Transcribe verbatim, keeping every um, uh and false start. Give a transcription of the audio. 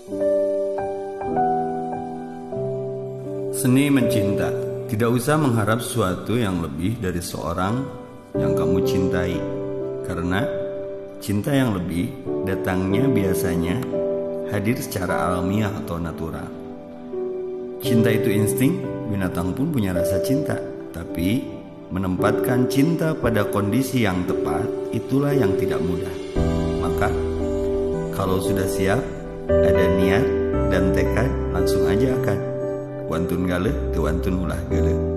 Seni mencinta. Tidak usah mengharap sesuatu yang lebih dari seorang yang kamu cintai, karena cinta yang lebih datangnya biasanya hadir secara alamiah atau natural. Cinta itu insting, binatang pun punya rasa cinta, tapi menempatkan cinta pada kondisi yang tepat itulah yang tidak mudah. Maka kalau sudah siap, ada niat dan tekad, langsung aja akad. Wantun gale, teu wantun ulah gale.